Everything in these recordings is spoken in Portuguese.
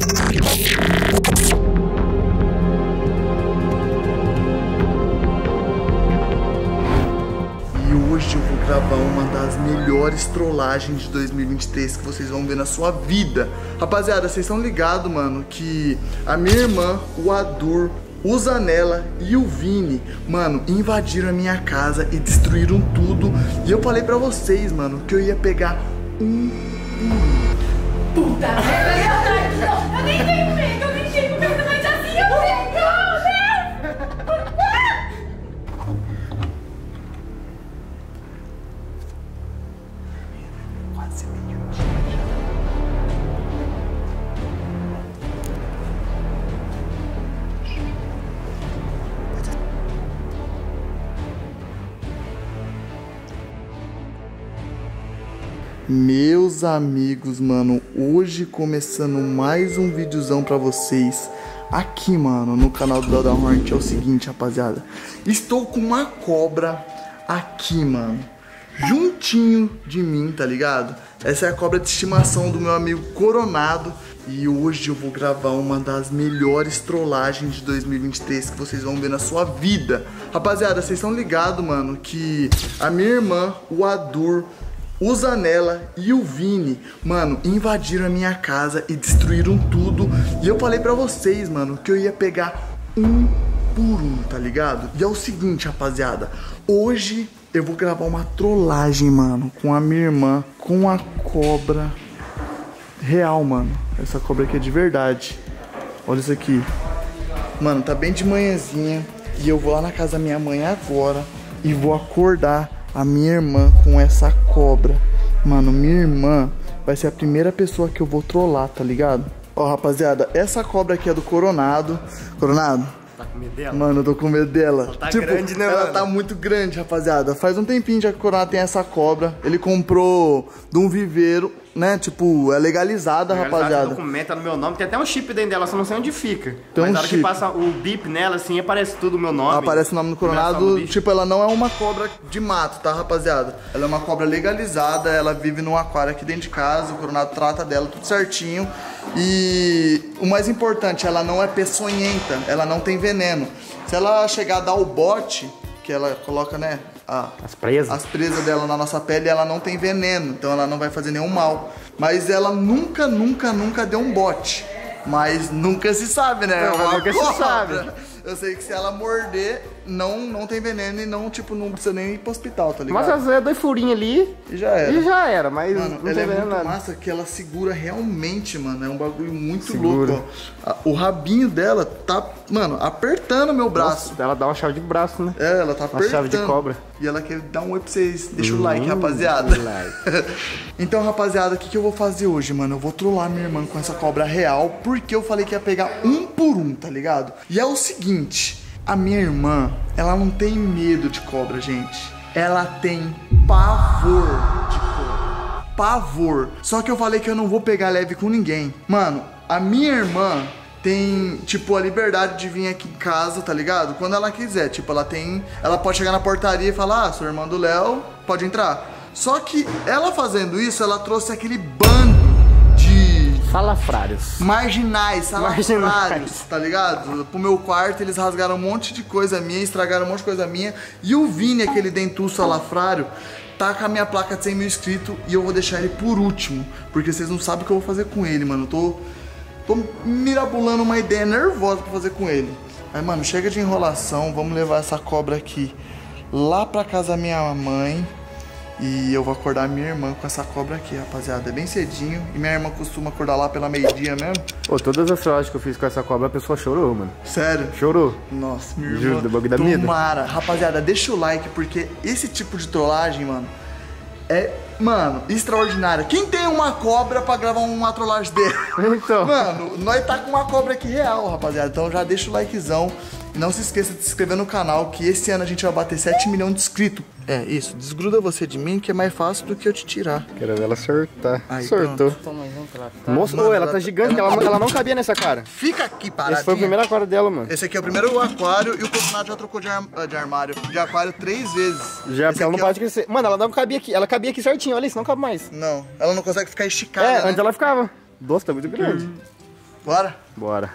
Hoje eu vou gravar uma das melhores trollagens de 2023 que vocês vão ver na sua vida. Rapaziada, vocês estão ligados, mano, que a minha irmã, o Adur, o Zanella e o Vini, mano, invadiram a minha casa e destruíram tudo. E eu falei pra vocês, mano, que eu ia pegar um por um. Puta merda, eu nem tenho medo, mas assim eu tenho, Meus amigos, mano, hoje começando mais um videozão pra vocês aqui, mano, no canal do Del Hornet. É o seguinte, rapaziada, estou com uma cobra aqui, mano, juntinho de mim, tá ligado? Essa é a cobra de estimação do meu amigo Coronado. E hoje eu vou gravar uma das melhores trollagens de 2023 que vocês vão ver na sua vida. Rapaziada, vocês estão ligados, mano, que a minha irmã, o Adur, o Zanella e o Vini, mano, invadiram a minha casa e destruíram tudo. E eu falei pra vocês, mano, que eu ia pegar um por um, tá ligado? E é o seguinte, rapaziada, hoje eu vou gravar uma trollagem, mano, com a minha irmã, com a cobra real, mano. Essa cobra aqui é de verdade. Olha isso aqui. Mano, tá bem de manhãzinha e eu vou lá na casa da minha mãe agora e vou acordar a minha irmã com essa cobra. Mano, minha irmã vai ser a primeira pessoa que eu vou trollar, tá ligado? Ó, rapaziada, essa cobra aqui é do Coronado. Coronado? Tá com medo dela? Mano, eu tô com medo dela. Ela tá grande, né, ela mano? tá muito grande, rapaziada. Faz um tempinho já que o Coronado tem essa cobra. Ele comprou de um viveiro, né? Tipo, é legalizada, rapaziada. O documento tá no meu nome. Tem até um chip dentro dela, só não sei onde fica. Tem mas um na hora chip. que passa o bip nela, assim, aparece tudo o meu nome. Aparece o nome do Coronado. Tipo, ela não é uma cobra de mato, tá, rapaziada? Ela é uma cobra legalizada. Ela vive num aquário aqui dentro de casa. O Coronado trata dela tudo certinho. E o mais importante, ela não é peçonhenta. Ela não tem veneno. Se ela chegar a dar o bote, que ela coloca, né, as presas dela na nossa pele, ela não tem veneno, então ela não vai fazer nenhum mal. Mas ela nunca deu um bote. Mas nunca se sabe, né? Nunca se sabe. Eu sei que se ela morder, não tem veneno e não, tipo, não precisa nem ir pro hospital, tá ligado? Mas às vezes dois furinhos ali E já era. e já era, mas Mano, não ela tem é muito nada. massa que ela segura realmente, mano. É um bagulho muito Segura. louco, ó. O rabinho dela tá, mano, apertando meu braço. Nossa, ela dá uma chave de braço, né? É, ela tá Uma apertando. chave de cobra. E ela quer dar um oi pra vocês. Deixa o like, rapaziada. Então, rapaziada, o que eu vou fazer hoje, mano? Eu vou trollar minha irmã com essa cobra real, porque eu falei que ia pegar um por um, tá ligado? E é o seguinte, a minha irmã, ela não tem medo de cobra, gente. Ela tem pavor de cobra. Pavor. Só que eu falei que eu não vou pegar leve com ninguém. Mano, a minha irmã tem, tipo, a liberdade de vir aqui em casa, tá ligado? Quando ela quiser, tipo, ela pode chegar na portaria e falar, sou irmã do Léo, pode entrar. Só que ela fazendo isso, ela trouxe aquele bando de Salafrários. marginais, salafrários, tá ligado? Pro meu quarto, eles rasgaram um monte de coisa minha, estragaram um monte de coisa minha. E o Vini, aquele dentuço salafrário, tá com a minha placa de 100 mil inscritos e eu vou deixar ele por último, porque vocês não sabem o que eu vou fazer com ele, mano. Eu tô mirabolando uma ideia nervosa pra fazer com ele. Aí, mano, chega de enrolação, vamos levar essa cobra aqui lá pra casa da minha mãe. E eu vou acordar minha irmã com essa cobra aqui, rapaziada. É bem cedinho. E minha irmã costuma acordar lá pela meio-dia mesmo. Pô, todas as trollagens que eu fiz com essa cobra, a pessoa chorou, mano. Sério? Chorou. Nossa, minha irmã. Juro, do bagulho da vida. Tomara. Rapaziada, deixa o like, porque esse tipo de trollagem, mano, é, mano, extraordinária. Quem tem uma cobra pra gravar uma trollagem dele? Então. Mano, nós tá com uma cobra aqui real, rapaziada. Então já deixa o likezão. Não se esqueça de se inscrever no canal, que esse ano a gente vai bater 7 milhões de inscritos. É, isso. Desgruda você de mim, que é mais fácil do que eu te tirar. Quero ver ela sortar. Aí, Sortou. Moça, Mano, ela ela tá gigante, que ela não cabia nessa cara. Fica aqui, paradinha. Esse foi o primeiro aquário dela, mano. Esse aqui é o primeiro aquário e o Coronado já trocou de aquário 3 vezes. Já, Esse porque ela não aqui, pode crescer. Mano, ela não cabia aqui. Ela cabia aqui certinho, olha isso, não cabe mais. Não, ela não consegue ficar esticada, É, né? antes ela ficava. Nossa, tá muito grande. Bora? Bora.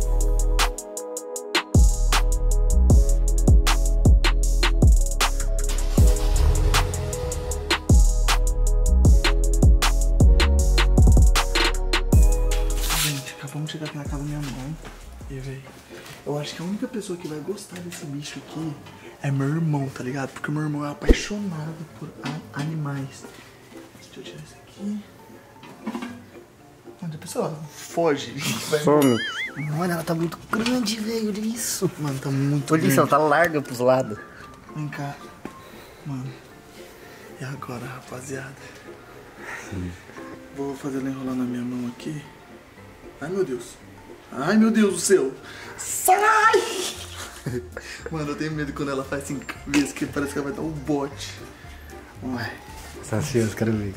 Gente, acabamos de chegar aqui na casa da minha mãe. E, véi, eu acho que a única pessoa que vai gostar desse bicho aqui é meu irmão, tá ligado? Porque meu irmão é apaixonado por animais. Deixa eu tirar isso aqui. Mano, a pessoa foge. Some. Mano, ela tá muito grande, velho. Olha isso. Mano, tá muito Olha grande. isso, ela tá larga pros lados. Vem cá. Mano. E agora, rapaziada? Vou fazer ela enrolar na minha mão aqui. Ai, meu Deus. Ai, meu Deus do céu. Sai! Mano, eu tenho medo quando ela faz assim, cabeça, que parece que ela vai dar um bote. Ué. Tá ansioso, quero ver.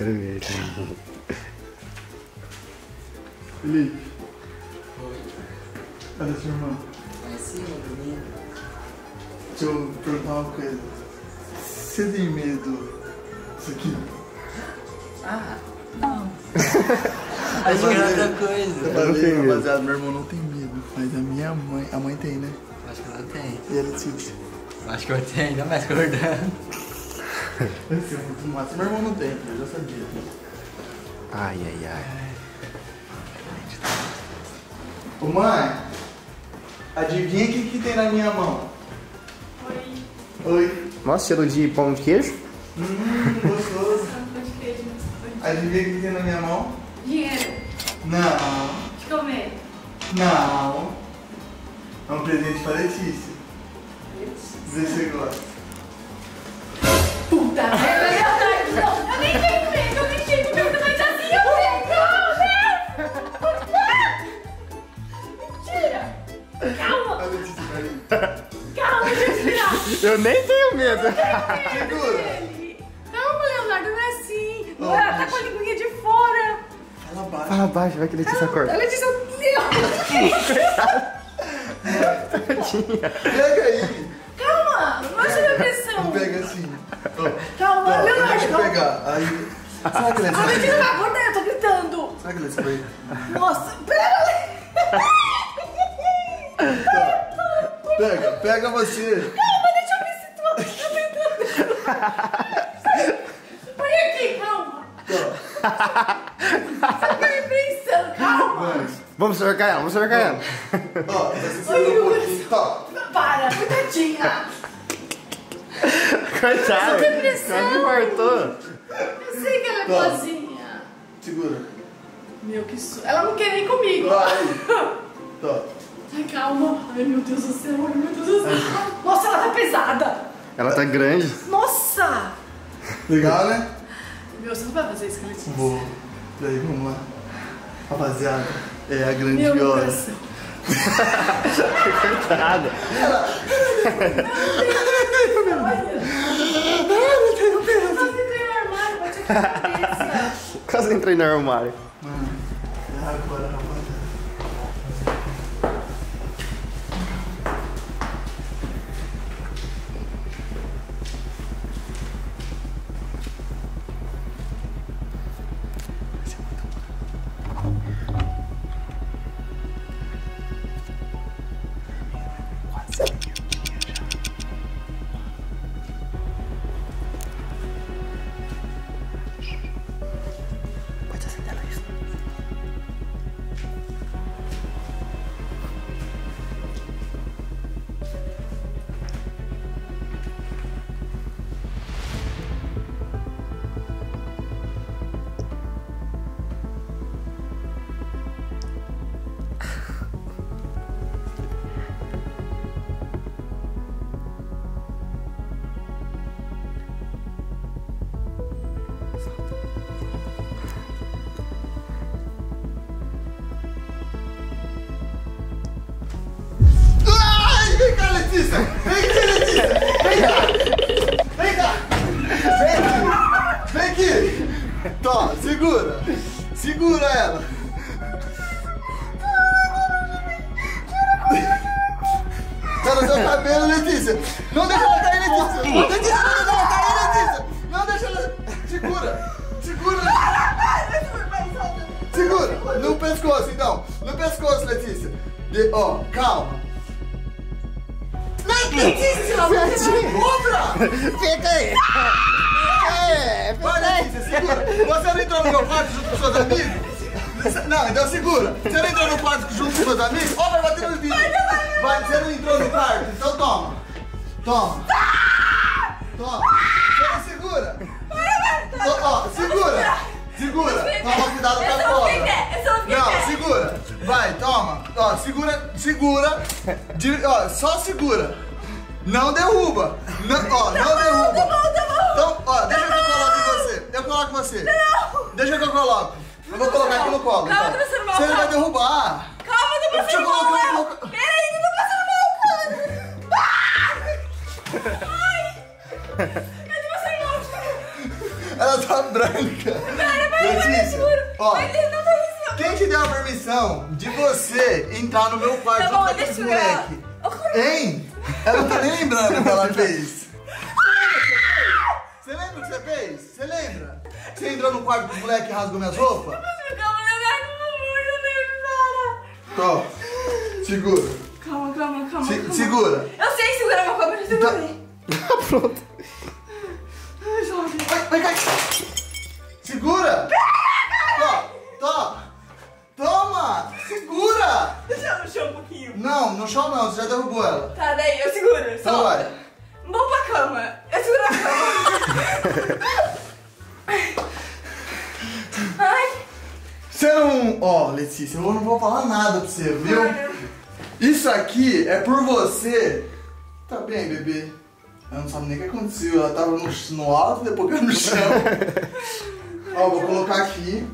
Felipe. Cadê seu irmão? Vai sim, meu menino. Deixa eu perguntar uma coisa. Você tem medo disso aqui? Ah, não. Acho que é outra coisa. Eu não tenho medo. rapaziada, meu irmão não tem medo, mas a minha mãe, a mãe tem, né? Acho que ela tem. E a Letícia? Acho que eu tenho, ainda mais acordando. Esse é muito massa. Meu irmão não tem, eu já sabia. Ai. Ô mãe, adivinha o que tem na minha mão? Oi. Oi. Nossa, cheiro de pão de queijo? Gostoso. Pão de queijo. Adivinha o que tem na minha mão? Dinheiro. Não, De comer. não. É um presente pra Letícia. Vê se você gosta. Puta merda, não. Eu nem tenho medo, eu nem tenho medo, mas assim eu tenho. Mentira. Calma, A Letícia vai ir. calma, deixa eu respirar. Eu nem tenho medo. Segura. Calma, Leonardo, não é assim. Não é, tá com a linguinha de fora. Fala baixo. Fala baixo, vai que Letícia acorda. Ela disse, Leonardo. Pega aí. Calma, não baixa minha pressão. Pega assim. Calma, Ó, Leonardo, deixa eu calma. pegar. Aí. Será que a A Letícia Letícia tá acordando, eu tô gritando. Será que a Letícia vai? Nossa, pera. Pega você. Calma, deixa eu me situar. Põe aqui, calma. Você fica me pensando, calma. Vamos cercar ela. Ó, você Oi, segura um Lucas. pouquinho. Tá. Para, coitadinha. Coitada. Você tem pressão. Quase infartou. Eu sei que ela é Tá. boazinha. Segura. Meu, que susto. Ela não quer nem comigo. Vai. Tá. Ai, calma. Ai, meu Deus do céu. Ai, meu Deus do céu. Nossa, ela tá pesada. Ela tá grande. Nossa. Legal, né? Meu, você não vai fazer isso com a Letícia. Vou. E aí, vamos lá. Rapaziada, é a grande Meu hora. coração. Coitada. Quase entrei no armário. Mano, é agora, rapaziada. Pode acender a luz. Ai, vem cá, Letícia! Vem aqui, Letícia! Vem cá! Vem cá! Vem aqui! Tó, segura! Segura ela! Tá no seu cabelo, Letícia! Não deixa ela cair, Letícia! Letícia, não deixa ela cair, Letícia! Não deixa ela... Segura! Segura! Segura! No pescoço, então! No pescoço, Letícia. Ó, calma. Letícia, Outra! Fica aí. Vai, Letícia, segura. Você não entrou no meu quarto junto com seus amigos? Não, então segura. Você não entrou no quarto junto com seus amigos? Ó, vai bater no vídeo. Vai, você não entrou no quarto? Então toma. Toma. Toma. Você segura. Ó, segura. Segura. Toma cuidado com a cobra. Não, segura. Vai, toma. Ó, segura. Ó, só segura. Não derruba. Ó, não derruba. Então, ó, deixa que eu coloque em você. Eu coloco em você. Deixa que eu coloco. Eu vou colocar aqui no colo. Calma, Então. tô passando mal. Você não vai derrubar. Calma, tô passando mal, Léo. Peraí, que eu tô passando mal, cara. Ai. Eu tô passando mal. Ela tá branca. Letícia, ó. Mas ele não tá isso. Quem te deu a permissão de você entrar no meu quarto Tá junto bom, com deixa esse eu moleque? ver. Hein? Ela não tá nem lembrando o que ela fez. Você lembra o que você fez? Você lembra? Você entrou no quarto do moleque e rasgou minhas roupas? Calma, não lembro. Tô. Segura. Calma. Segura. Eu sei segurar uma cobra, eu já segurei. Pronto. Ai, Jorge. Vai, segura. Toma. Segura. Deixa ela no chão um pouquinho. Não, no chão não, você já derrubou ela. Tá, daí eu seguro. Então Solta. vai. Vamos pra cama. Eu seguro a cama. Ai. Você não... Ó, Letícia, eu não vou falar nada pra você, viu? Isso aqui é por você. Tá bem, bebê? Ela não sabe nem o que aconteceu. Ela tava no alto, depois caiu no chão. Ó, vou colocar aqui.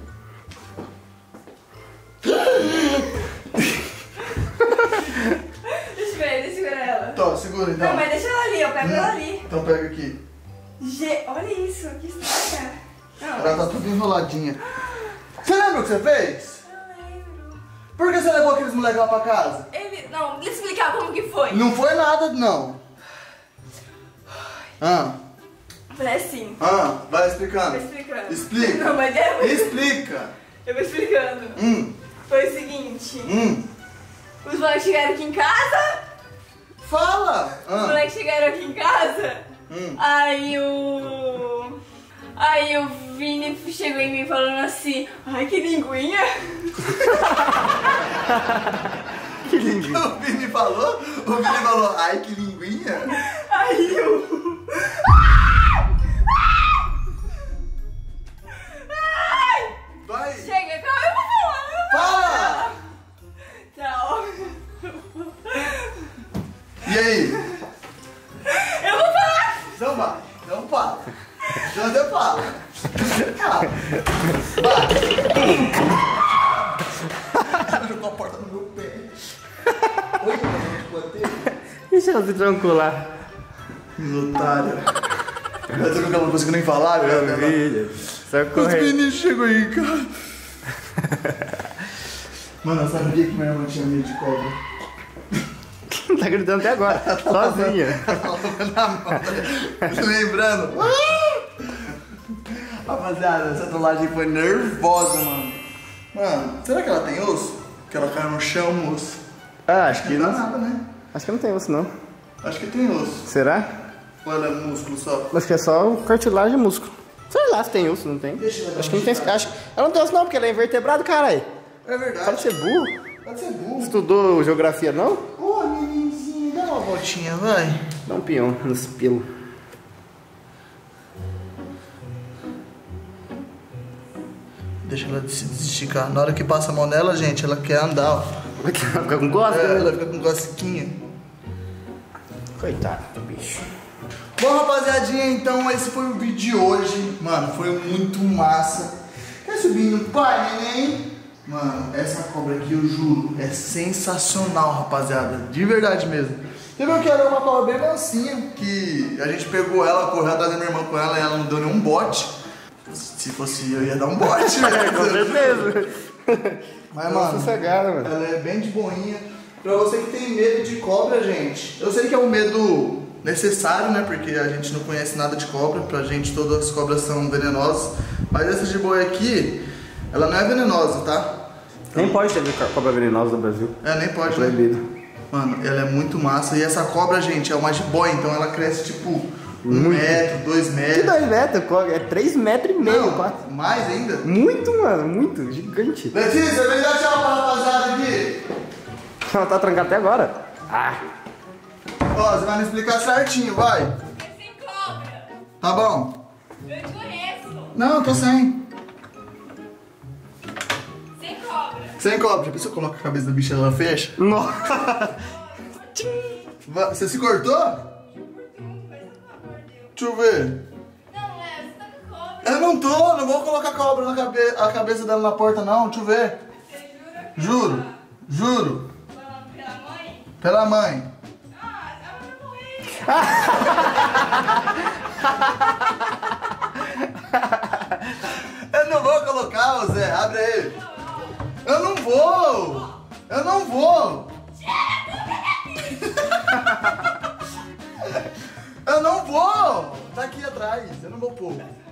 Deixa eu ver ela. Tô, segura então. Não, mas deixa ela ali, eu pego ela ali. Então pega aqui. Olha isso, que estranha. Não, Ela tá tudo enroladinha. Você lembra o que você fez? não lembro. Por que você levou aqueles moleques lá pra casa? Não, deixa eu explicar como que foi. Não foi nada, não. Foi assim. Vai explicando. Vou explicando. Explica. Não, mas é muito... Explica. Eu vou explicando. Foi o seguinte. Os moleques chegaram aqui em casa. Fala. Os moleques chegaram aqui em casa. Aí o Vini chegou em mim falando assim: ai, que linguinha. Que linguinha. O Vini falou? Ai, que linguinha. Aí eu... Vai. Chega, calma, eu vou falar. Fala. Tchau. E aí? Eu vou falar. Então vai. Então fala. Então você fala. Vai. Jogou a porta no meu pé. Oi, Ixi, ela se trancou lá. otário. Eu tô com aquela coisa que nem falar, velho. Só Os correr. meninos chegam aí em casa. Mano, eu sabia que minha irmã tinha medo de cobra. Tá gritando até agora, sozinha. Lembrando. Rapaziada, essa trollagem foi nervosa, mano. Mano, será que ela tem osso? Que ela caiu no chão, moço. Acho que Não dá não. nada, né? Acho que não tem osso, não. Acho que tem osso. Será? Ou ela é músculo só? Acho que é só cartilagem e músculo. Sei lá se tem osso, não tem. Deixa eu ver. Acho que não tem. Ela não tem osso, não, porque ela é invertebrado, caralho. É verdade. Pode ser burro. Pode ser burro. Estudou geografia, não? Ô, meninozinho, dá uma voltinha, vai. Dá um peão nos pelos. Deixa ela se esticar. Na hora que passa a mão nela, gente, ela quer andar, ó. Fica com gosto, né? Ela fica com cosquinha. Coitado do bicho. Bom, rapaziadinha, então esse foi o vídeo de hoje. Mano, foi muito massa. Quer subir no pai, neném? Mano, essa cobra aqui, eu juro, é sensacional, rapaziada. De verdade mesmo. Você viu que ela é uma cobra bem mansinha, que a gente pegou ela, correu atrás da minha irmã com ela e ela não deu nenhum bote. Se fosse eu, ia dar um bote, né? Com certeza. Mas, mano, Sossegada, mano. ela é bem de boinha. Pra você que tem medo de cobra, gente, eu sei que é um medo necessário, né? Porque a gente não conhece nada de cobra. Pra gente, todas as cobras são venenosas. Mas essa de boi aqui, ela não é venenosa, tá? Nem pode ter cobra venenosa no Brasil. Nem pode, é proibido. né? Mano, ela é muito massa. E essa cobra, gente, é uma jiboia, então ela cresce tipo 1 metro, 2 Que metros. 2 metros? É 3,5 metros, Não, 4. mais ainda? Muito, mano, muito. Gigante. Letícia, vem dar tchau pra rapaziada aqui. Ela tá trancada até agora. Ah. Ó, você vai me explicar certinho, vai. Sem cobra. Tá bom? Eu te conheço. Não, tô sem. Sem cobra. Sem cobra. Já pensou, coloca a cabeça da bicha e ela fecha? Nossa. Você se cortou? Deixa eu ver. Não, Léo, você tá com cobra. Eu não tô, não vou colocar a cobra a cabeça dela na porta, não. Deixa eu ver. Você jura? Juro, juro. Pela mãe? Pela mãe. Ah, ela vai morrer. Eu não vou colocar, ô Zé. Abre aí. Eu não vou. Eu não vou. Eu não vou. Tá aqui atrás. Eu não vou pôr.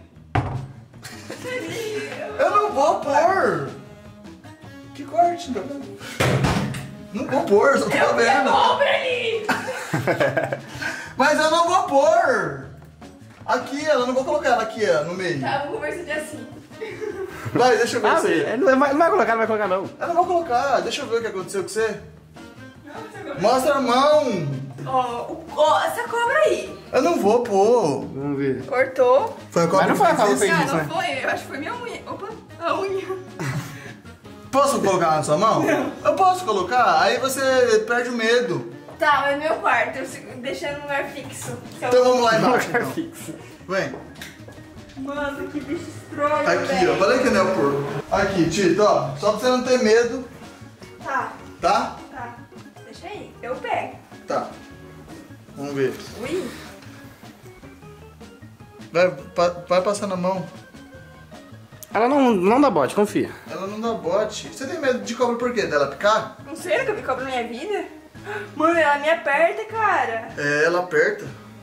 Eu não vou pôr. Que corte, não? Não vou pôr, só tô Tem vendo. cobra ali. Mas eu não vou pôr. Aqui, ela não vou colocar ela aqui, ó, no meio. Tá, vamos conversar assim. Vai, deixa eu ver Ah, você. não vai colocar, não vai colocar não. Eu não vou colocar, deixa eu ver o que aconteceu com você. Mostra a mão. Ó, essa cobra aí. Eu não vou pôr. Vamos ver. Cortou. Foi a cobra Mas não foi a que cobra fez que isso. fez Ah, isso, não foi? Eu acho que foi minha unha. Opa, a unha. Posso colocar na sua mão? Eu posso colocar, aí você perde o medo. Tá, mas meu quarto, eu deixando no lugar fixo. Então vamos lá embaixo, Lugar então. fixo. Vem. Mano, que bicho estranho, Aqui, ó. velho. Falei que não é o porco. Aqui, Tito, ó. Só pra você não ter medo, Tá, tá? tá. Deixa aí, eu pego. Tá. Vamos ver. Ui. Vai passar na mão. Ela não dá bote, confia. Ela não dá bote. Você tem medo de cobra por quê? Dela picar? Não sei, nunca vi cobra na minha vida. Mano, ela me aperta, cara. É, ela aperta.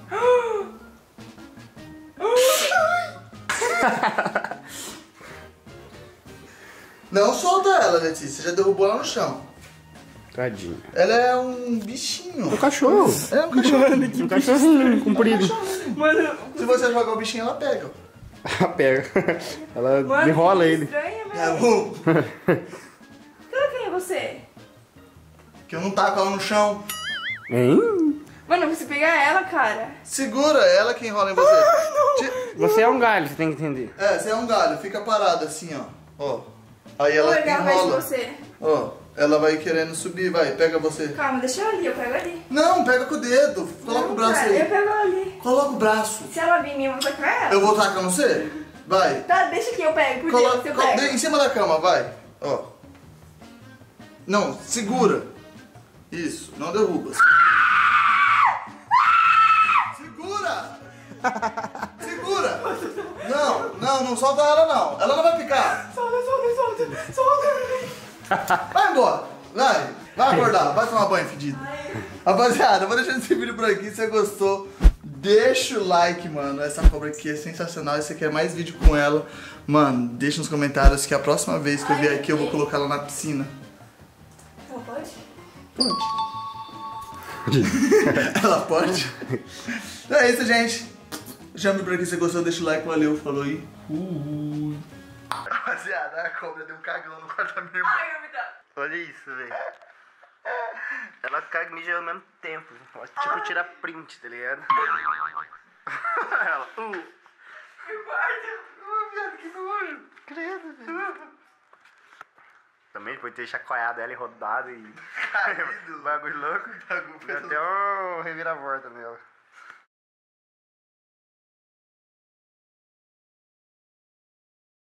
Não solta ela, Letícia. Você já derrubou ela no chão. Tadinha. Ela é um bichinho. Um cachorro. É um cachorro. Um cachorrinho comprido. Mano, Se você jogar o bichinho, ela pega. Ela pega. Ela mano, enrola que ele. estranha, É velho. bom. Será que é você? Que eu não taco ela no chão. Hein? Mano, você pegar ela, cara. Segura ela que enrola em você. Você é um galho, você tem que entender. É, você é um galho. Fica parado assim, ó. Ó. Aí Vou ela pegar mais de enrola. você. Ó. Ela vai querendo subir, vai. Pega você. Calma, deixa ela ali, eu pego ali. Não, pega com o dedo. Coloca Não, o braço cara, aí. eu pego ela ali. Coloca o braço. Se ela vir em mim, eu vou tacar ela. Eu vou tacar no você? Vai. Tá, deixa que eu pego, por Coloca Deus, eu pego. em cima da cama, vai. Ó. Não, segura. Isso, não derruba. Segura! Segura! Não solta ela não. Ela não vai picar. Solta. Vai embora. Vai acordar. Vai tomar banho fedido. Rapaziada, eu vou deixando esse vídeo por aqui. Se você gostou, deixa o like, mano. Essa cobra aqui é sensacional. Se você quer mais vídeo com ela, mano, deixa nos comentários que a próxima vez que eu vier aqui eu vou colocar ela na piscina. Ela pode? Ela pode? Então é isso, gente. Chame por aqui se você gostou, deixa o like, valeu, falou aí. Rapaziada, a cobra deu um cagão no quarto da minha irmã. Ai, eu me dá. Olha isso, velho. Ela caga e mija ao mesmo tempo. Ela, tipo, tira print, tá ligado? Ela, Viado, que nojo. credo, velho. Também depois de ter chacoalhado ela e rodado e... Caído. Bagulho louco. Deu até um reviravolta nela.